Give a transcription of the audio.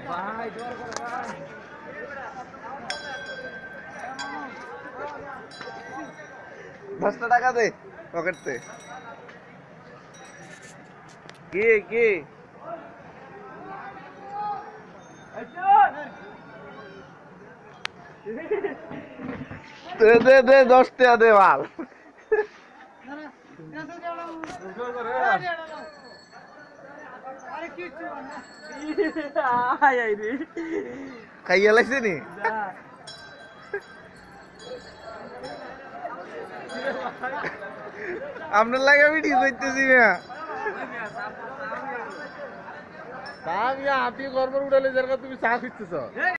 দশটা টাকা দে পকেট থেকে। কি কি দে দে দে 10 টাকা দে মাল। খাইয়া লাগছে নি আপনার লাগে ভিডিও করতেছি মিয়া। আপনি গর্বর উঠালে যার তুমি চা খুঁজতেছ।